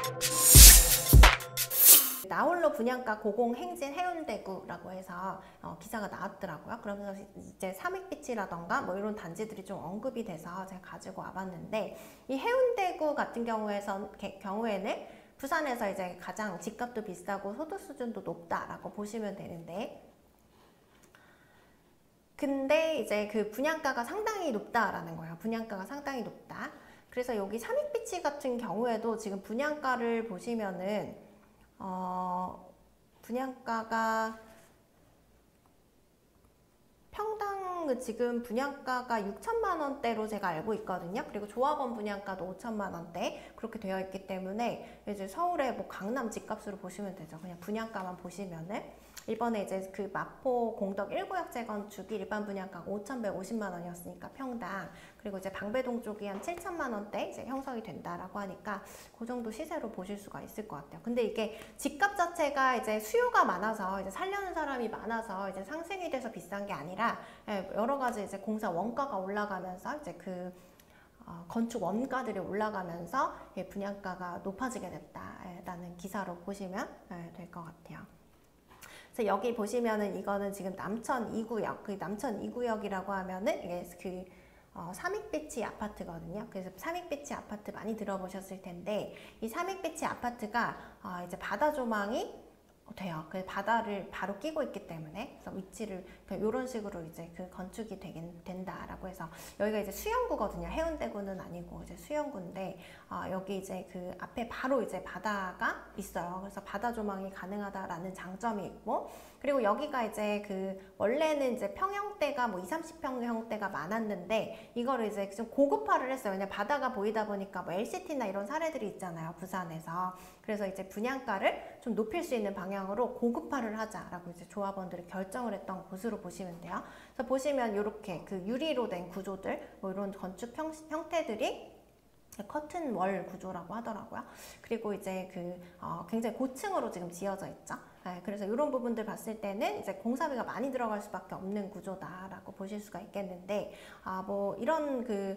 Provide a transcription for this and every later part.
나홀로 분양가 고공행진 해운대구라고 해서 기사가 나왔더라고요. 그러면서 이제 삼익빛이라던가 뭐 이런 단지들이 좀 언급이 돼서 제가 가지고 와봤는데, 이 해운대구 같은 경우에는 부산에서 이제 가장 집값도 비싸고 소득 수준도 높다라고 보시면 되는데, 근데 이제 그 분양가가 상당히 높다라는 거예요. 분양가가 상당히 높다. 그래서 여기 삼익빛 같은 경우에도 지금 분양가를 보시면은 분양가가 평당 지금 분양가가 6천만 원대로 제가 알고 있거든요. 그리고 조합원 분양가도 5천만 원대 그렇게 되어 있기 때문에 이제 서울의 뭐 강남 집값으로 보시면 되죠. 그냥 분양가만 보시면은 이번에 이제 그 마포 공덕 1구역 재건축이 일반 분양가가 5,150만 원이었으니까 평당, 그리고 이제 방배동 쪽이 한 7천만 원대 이제 형성이 된다라고 하니까 그 정도 시세로 보실 수가 있을 것 같아요. 근데 이게 집값 자체가 이제 수요가 많아서 이제 살려는 사람이 많아서 이제 상승이 돼서 비싼 게 아니라 여러 가지 이제 공사 원가가 올라가면서 이제 그 건축 원가들이 올라가면서 분양가가 높아지게 됐다라는 기사로 보시면 될 것 같아요. 그래서 여기 보시면은 이거는 지금 남천 2구역, 그 남천 2구역이라고 하면은 이게 그 삼익빛이 아파트거든요. 그래서 삼익빛이 아파트 많이 들어보셨을 텐데, 이 삼익빛이 아파트가 이제 바다 조망이 돼요. 그 바다를 바로 끼고 있기 때문에, 그래서 위치를 이런 식으로 이제 그 건축이 된다라고 해서, 여기가 이제 수영구거든요. 해운대구는 아니고 이제 수영구인데, 여기 이제 그 앞에 바로 이제 바다가 있어요. 그래서 바다 조망이 가능하다라는 장점이 있고, 그리고 여기가 이제 그 원래는 이제 평형대가 뭐 20, 30평형대가 많았는데 이거를 이제 좀 고급화를 했어요. 왜냐 바다가 보이다 보니까 뭐 LCT나 이런 사례들이 있잖아요, 부산에서. 그래서 이제 분양가를 좀 높일 수 있는 방향으로 고급화를 하자라고 이제 조합원들이 결정을 했던 곳으로 보시면 돼요. 그래서 보시면 이렇게 그 유리로 된 구조들, 뭐 이런 건축 형태들이 커튼 월 구조라고 하더라고요. 그리고 이제 그 굉장히 고층으로 지금 지어져 있죠. 그래서 이런 부분들 봤을 때는 이제 공사비가 많이 들어갈 수밖에 없는 구조다라고 보실 수가 있겠는데, 뭐 이런 그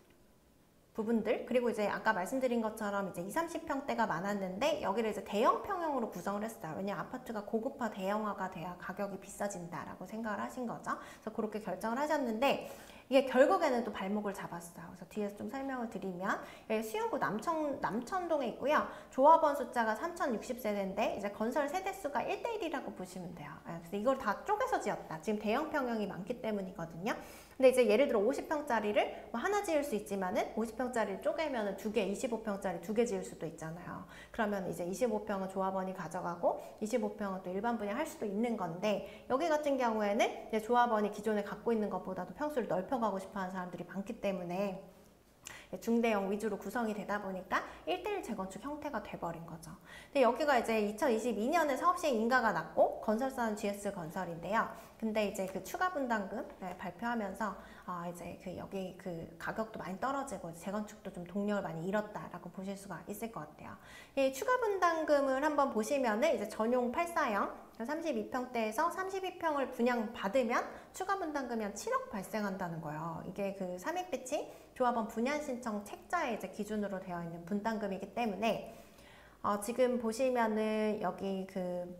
부분들, 그리고 이제 아까 말씀드린 것처럼 이제 20, 30평대가 많았는데 여기를 이제 대형 평형으로 구성을 했어요. 왜냐 아파트가 고급화 대형화가 돼야 가격이 비싸진다라고 생각을 하신 거죠. 그래서 그렇게 결정을 하셨는데, 이게 결국에는 또 발목을 잡았어요. 그래서 뒤에서 좀 설명을 드리면, 수영구 남천동에 있고요. 조합원 숫자가 3,060세대인데 이제 건설 세대수가 1:1이라고 보시면 돼요. 그래서 이걸 다 쪼개서 지었다. 지금 대형 평형이 많기 때문이거든요. 근데 이제 예를 들어 50평짜리를 뭐 하나 지을 수 있지만은 50평짜리를 쪼개면은 2개, 25평짜리 2개 지을 수도 있잖아요. 그러면 이제 25평은 조합원이 가져가고 25평은 또 일반 분양할 수도 있는 건데, 여기 같은 경우에는 이제 조합원이 기존에 갖고 있는 것보다도 평수를 넓혀가고 싶어 하는 사람들이 많기 때문에 중대형 위주로 구성이 되다 보니까 1:1 재건축 형태가 돼버린 거죠. 근데 여기가 이제 2022년에 사업시행 인가가 났고 건설사는 GS건설인데요. 근데 이제 그 추가 분담금 발표하면서 이제 그 여기 그 가격도 많이 떨어지고 재건축도 좀 동력을 많이 잃었다라고 보실 수가 있을 것 같아요. 이 추가 분담금을 한번 보시면은 이제 전용 8사형 32평대에서 32평을 분양받으면 추가 분담금이 한 7억 발생한다는 거예요. 이게 그 삼익빛이 조합원 분양 신청 책자에 이제 기준으로 되어 있는 분담금이기 때문에 지금 보시면은 여기 그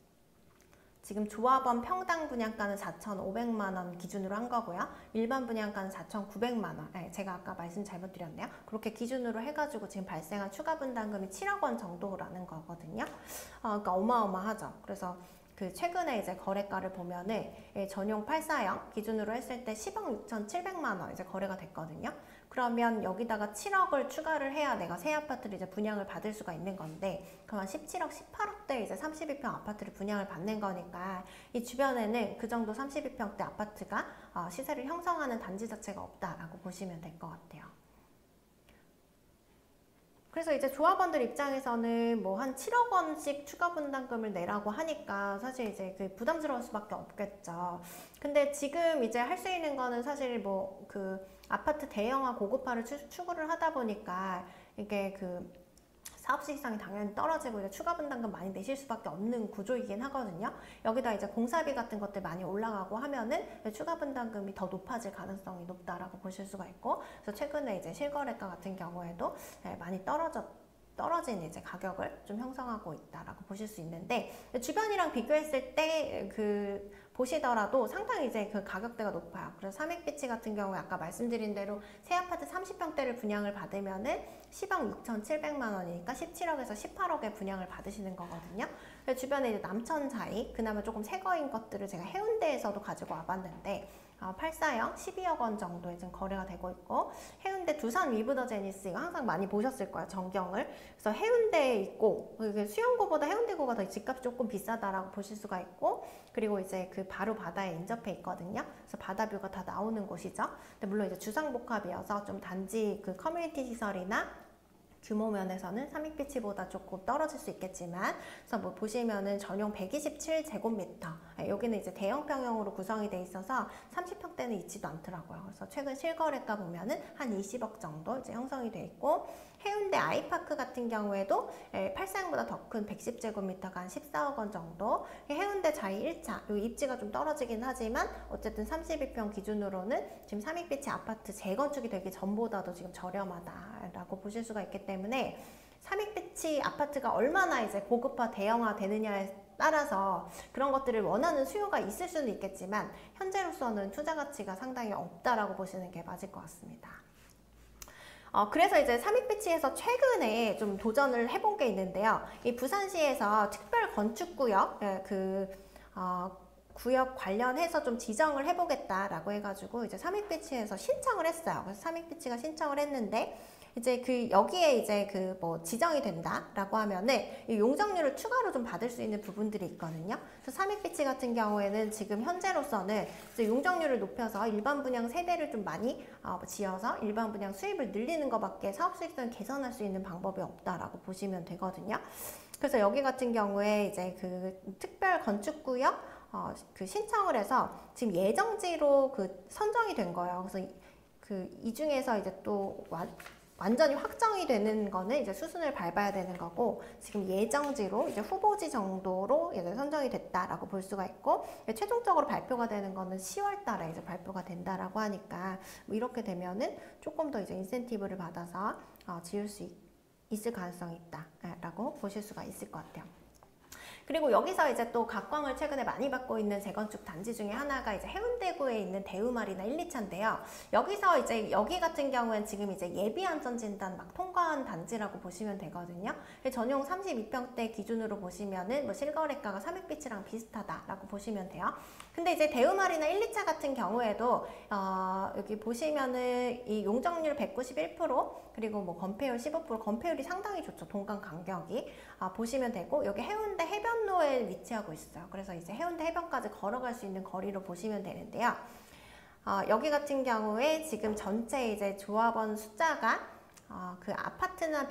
지금 조합원 평당 분양가는 4,500만 원 기준으로 한 거고요. 일반 분양가는 4,900만 원. 제가 아까 말씀 잘못 드렸네요. 그렇게 기준으로 해가지고 지금 발생한 추가 분담금이 7억 원 정도라는 거거든요. 그러니까 어마어마하죠. 그래서 그 최근에 이제 거래가를 보면은 전용 8사형 기준으로 했을 때 10억 6,700만 원 이제 거래가 됐거든요. 그러면 여기다가 7억을 추가를 해야 내가 새 아파트를 이제 분양을 받을 수가 있는 건데, 그럼 17억, 18억대 이제 32평 아파트를 분양을 받는 거니까 이 주변에는 그 정도 32평대 아파트가 시세를 형성하는 단지 자체가 없다라고 보시면 될 것 같아요. 그래서 이제 조합원들 입장에서는 뭐 한 7억 원씩 추가 분담금을 내라고 하니까 사실 이제 그 부담스러울 수밖에 없겠죠. 근데 지금 이제 할 수 있는 거는 사실 뭐 그 아파트 대형화 고급화를 추구를 하다 보니까 이게 그 사업 시기상이 당연히 떨어지고 이제 추가 분담금 많이 내실 수밖에 없는 구조이긴 하거든요. 여기다 이제 공사비 같은 것들 많이 올라가고 하면은 추가 분담금이 더 높아질 가능성이 높다라고 보실 수가 있고, 그래서 최근에 이제 실거래가 같은 경우에도 많이 떨어졌던 떨어진 이제 가격을 좀 형성하고 있다라고 보실 수 있는데, 주변이랑 비교했을 때 보시더라도 상당히 이제 그 가격대가 높아요. 그래서 삼익비치 같은 경우에 아까 말씀드린 대로 새 아파트 30평대를 분양을 받으면은 10억 6,700만 원이니까 17억에서 18억에 분양을 받으시는 거거든요. 주변에 이제 남천자이, 그나마 조금 새 거인 것들을 제가 해운대에서도 가지고 와봤는데, 8사형 12억 원 정도에 지금 거래가 되고 있고, 해운대 두산 위브더 제니스 이거 항상 많이 보셨을 거예요, 전경을. 그래서 해운대에 있고, 수영구보다 해운대구가 더 집값이 조금 비싸다라고 보실 수가 있고, 그리고 이제 그 바로 바다에 인접해 있거든요. 그래서 바다뷰가 다 나오는 곳이죠. 근데 물론 이제 주상복합이어서 좀 단지 그 커뮤니티 시설이나 규모 면에서는 삼익비치보다 조금 떨어질 수 있겠지만, 그래서 뭐 보시면은 전용 127제곱미터, 여기는 이제 대형평형으로 구성이 돼 있어서 30평대는 있지도 않더라고요. 그래서 최근 실거래가 보면은 한 20억 정도 이제 형성이 돼 있고, 해운대 아이파크 같은 경우에도 8사형보다 더 큰 110제곱미터가 한 14억 원 정도. 해운대 자이 1차, 요 입지가 좀 떨어지긴 하지만 어쨌든 32평 기준으로는 지금 삼익비치 아파트 재건축이 되기 전보다도 지금 저렴하다라고 보실 수가 있기 때문에, 삼익비치 아파트가 얼마나 이제 고급화 대형화 되느냐에 따라서 그런 것들을 원하는 수요가 있을 수는 있겠지만, 현재로서는 투자 가치가 상당히 없다라고 보시는 게 맞을 것 같습니다. 그래서 이제 삼익비치에서 최근에 좀 도전을 해본 게 있는데요. 이 부산시에서 특별 건축구역, 구역 관련해서 좀 지정을 해보겠다라고 해가지고 이제 삼익비치에서 신청을 했어요. 그래서 삼익비치가 신청을 했는데, 이제 여기에 이제 지정이 된다라고 하면은 이 용적률을 추가로 좀 받을 수 있는 부분들이 있거든요. 그래서 삼익비치 같은 경우에는 지금 현재로서는 이제 용적률을 높여서 일반 분양 세대를 좀 많이 지어서 일반 분양 수입을 늘리는 것밖에 사업 수익성을 개선할 수 있는 방법이 없다라고 보시면 되거든요. 그래서 여기 같은 경우에 이제 특별 건축구역 신청을 해서 지금 예정지로 선정이 된 거예요. 그래서 이 중에서 이제 또 완전히 확정이 되는 거는 이제 수순을 밟아야 되는 거고, 지금 예정지로 이제 후보지 정도로 이제 선정이 됐다라고 볼 수가 있고, 최종적으로 발표가 되는 거는 10월 달에 이제 발표가 된다라고 하니까, 뭐 이렇게 되면은 조금 더 이제 인센티브를 받아서 지을 수 있을 가능성이 있다라고 보실 수가 있을 것 같아요. 그리고 여기서 이제 또 각광을 최근에 많이 받고 있는 재건축 단지 중에 하나가 이제 해운대구에 있는 대우마리나 1, 2차인데요. 여기서 이제 여기 같은 경우엔 지금 이제 예비안전진단 막 통과한 단지라고 보시면 되거든요. 전용 32평대 기준으로 보시면은 뭐 실거래가가 삼익비치랑 비슷하다라고 보시면 돼요. 근데 이제 대우마리나 1, 2차 같은 경우에도 여기 보시면은 이 용적률 191%, 그리고 뭐 건폐율 15%, 건폐율이 상당히 좋죠. 동강 간격이 보시면 되고, 여기 해운대 해변로에 위치하고 있어요. 그래서 이제 해운대 해변까지 걸어갈 수 있는 거리로 보시면 되는데요. 여기 같은 경우에 지금 전체 이제 조합원 숫자가 아파트는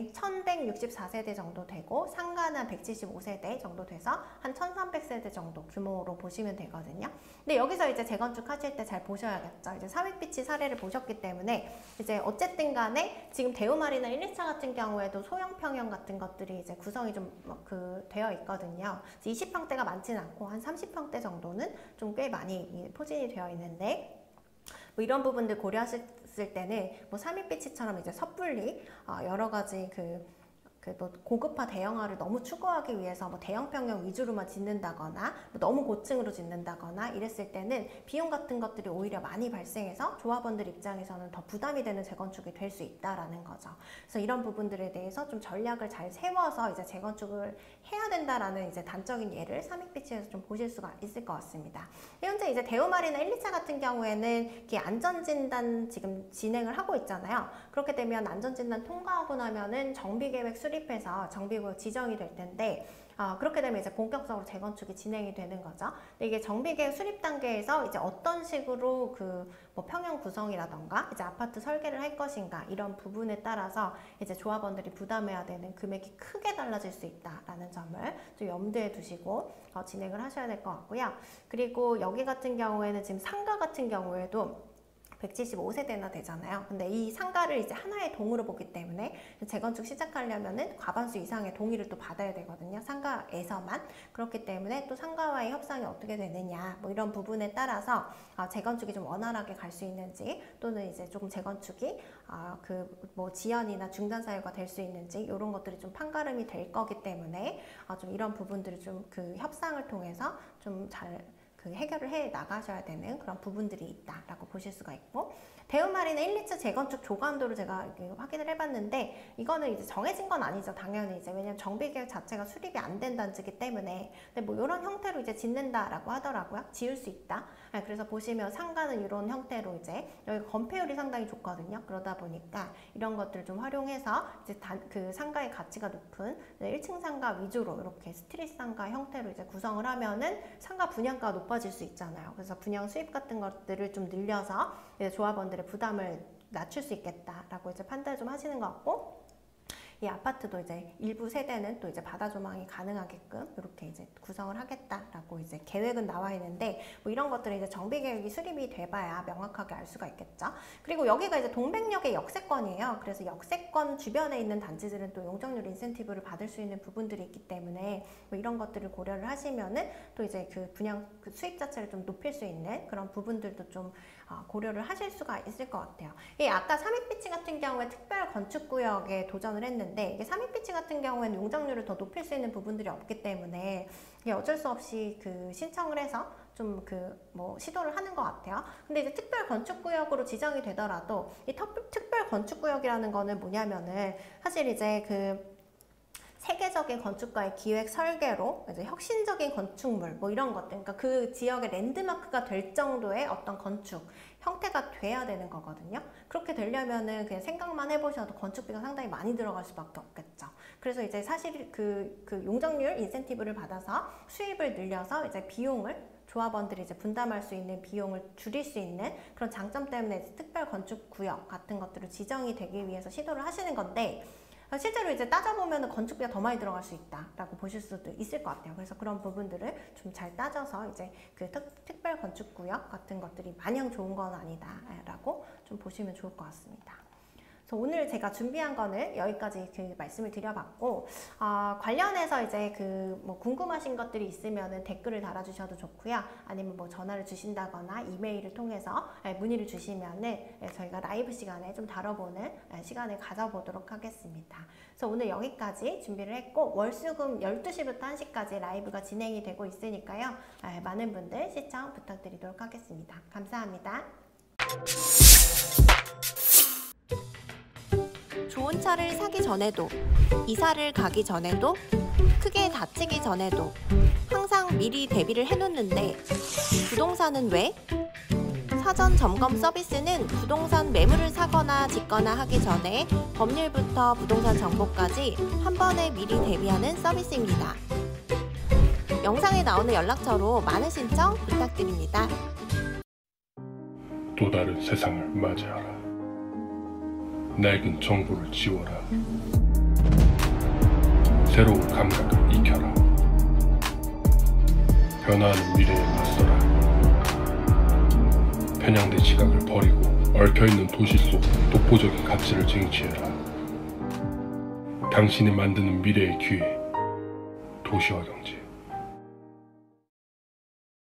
1164세대 정도 되고, 상가는 175세대 정도 돼서 한 1300세대 정도 규모로 보시면 되거든요. 근데 여기서 이제 재건축 하실 때 잘 보셔야겠죠. 이제 삼익비치 사례를 보셨기 때문에 이제 어쨌든 간에 지금 대우마리나 1, 2차 같은 경우에도 소형 평형 같은 것들이 이제 구성이 좀 되어 있거든요. 20평대가 많지는 않고 한 30평대 정도는 좀 꽤 많이 포진이 되어 있는데, 뭐 이런 부분들 고려하셨을 때는 뭐 삼익비치처럼 이제 섣불리 여러 가지 뭐 고급화 대형화를 너무 추구하기 위해서 뭐 대형 평형 위주로만 짓는다거나 뭐 너무 고층으로 짓는다거나 이랬을 때는 비용 같은 것들이 오히려 많이 발생해서 조합원들 입장에서는 더 부담이 되는 재건축이 될 수 있다라는 거죠. 그래서 이런 부분들에 대해서 좀 전략을 잘 세워서 이제 재건축을 해야 된다라는 이제 단적인 예를 삼익비치에서 좀 보실 수가 있을 것 같습니다. 현재 이제 대우마리나 1, 2차 같은 경우에는 이렇게 안전진단 지금 진행을 하고 있잖아요. 그렇게 되면 안전진단 통과하고 나면은 정비계획 수립해서 정비구역 지정이 될 텐데, 그렇게 되면 이제 본격적으로 재건축이 진행이 되는 거죠. 근데 이게 정비계획 수립 단계에서 이제 어떤 식으로 뭐 평형 구성이라던가 이제 아파트 설계를 할 것인가, 이런 부분에 따라서 이제 조합원들이 부담해야 되는 금액이 크게 달라질 수 있다라는 점을 좀 염두에 두시고 진행을 하셔야 될 것 같고요. 그리고 여기 같은 경우에는 지금 상가 같은 경우에도 175세대나 되잖아요. 근데 이 상가를 이제 하나의 동으로 보기 때문에 재건축 시작하려면은 과반수 이상의 동의를 또 받아야 되거든요. 상가에서만. 그렇기 때문에 또 상가와의 협상이 어떻게 되느냐, 뭐 이런 부분에 따라서 재건축이 좀 원활하게 갈 수 있는지, 또는 이제 조금 재건축이 뭐 지연이나 중단 사유가 될 수 있는지, 이런 것들이 좀 판가름이 될 거기 때문에 좀 이런 부분들을 좀 그 협상을 통해서 좀 잘 해결을 해 나가셔야 되는 그런 부분들이 있다라고 보실 수가 있고, 대우마리는 1, 2차 재건축 조감도를 제가 확인을 해봤는데, 이거는 이제 정해진 건 아니죠. 당연히 이제 왜냐면 정비계획 자체가 수립이 안 된 단지이기 때문에. 근데 뭐 이런 형태로 이제 짓는다라고 하더라고요. 지을 수 있다. 그래서 보시면 상가는 이런 형태로 이제 여기 건폐율이 상당히 좋거든요. 그러다 보니까 이런 것들을 좀 활용해서 이제 그 상가의 가치가 높은 1층 상가 위주로 이렇게 스트릿 상가 형태로 이제 구성을 하면은 상가 분양가가 높아질 수 있잖아요. 그래서 분양 수입 같은 것들을 좀 늘려서 이제 조합원들의 부담을 낮출 수 있겠다라고 이제 판단을 좀 하시는 것 같고, 이 아파트도 이제 일부 세대는 또 이제 바다 조망이 가능하게끔 이렇게 이제 구성을 하겠다라고 이제 계획은 나와 있는데, 뭐 이런 것들은 이제 정비 계획이 수립이 돼봐야 명확하게 알 수가 있겠죠. 그리고 여기가 이제 동백역의 역세권이에요. 그래서 역세권 주변에 있는 단지들은 또 용적률 인센티브를 받을 수 있는 부분들이 있기 때문에 뭐 이런 것들을 고려를 하시면은 또 이제 그 분양 수입 자체를 좀 높일 수 있는 그런 부분들도 좀 고려를 하실 수가 있을 것 같아요. 아까 삼익비치 같은 경우에 특별 건축구역에 도전을 했는데, 이게 삼익비치 같은 경우에는 용적률을 더 높일 수 있는 부분들이 없기 때문에 이게 어쩔 수 없이 신청을 해서 좀 뭐 시도를 하는 것 같아요. 근데 이제 특별 건축구역으로 지정이 되더라도 이 특별 건축구역이라는 거는 뭐냐면은 사실 이제 세계적인 건축가의 기획 설계로 이제 혁신적인 건축물 뭐 이런 것들, 그러니까 그 지역의 랜드마크가 될 정도의 어떤 건축 형태가 돼야 되는 거거든요. 그렇게 되려면은 그냥 생각만 해보셔도 건축비가 상당히 많이 들어갈 수밖에 없겠죠. 그래서 이제 사실 그 용적률 인센티브를 받아서 수입을 늘려서 이제 비용을 조합원들이 이제 분담할 수 있는 비용을 줄일 수 있는 그런 장점 때문에 특별 건축 구역 같은 것들을 지정이 되기 위해서 시도를 하시는 건데, 실제로 이제 따져보면 건축비가 더 많이 들어갈 수 있다라고 보실 수도 있을 것 같아요. 그래서 그런 부분들을 좀 잘 따져서 이제 특별 건축구역 같은 것들이 마냥 좋은 건 아니다라고 좀 보시면 좋을 것 같습니다. 그래서 오늘 제가 준비한 거는 여기까지 말씀을 드려봤고, 관련해서 이제 뭐 궁금하신 것들이 있으면은 댓글을 달아주셔도 좋고요. 아니면 뭐 전화를 주신다거나 이메일을 통해서 문의를 주시면은 저희가 라이브 시간에 좀 다뤄보는 시간을 가져보도록 하겠습니다. 그래서 오늘 여기까지 준비를 했고, 월수금 12시부터 1시까지 라이브가 진행이 되고 있으니까요. 많은 분들 시청 부탁드리도록 하겠습니다. 감사합니다. 좋은 차를 사기 전에도, 이사를 가기 전에도, 크게 다치기 전에도 항상 미리 대비를 해놓는데 부동산은 왜? 사전 점검 서비스는 부동산 매물을 사거나 짓거나 하기 전에 법률부터 부동산 정보까지 한 번에 미리 대비하는 서비스입니다. 영상에 나오는 연락처로 많은 신청 부탁드립니다. 또 다른 세상을 맞이하라. 낡은 정보를 지워라. 새로운 감각을 익혀라. 변화하는 미래에 맞서라. 편향된 시각을 버리고 얽혀있는 도시 속 독보적인 가치를 쟁취해라. 당신이 만드는 미래의 기회, 도시화 경제.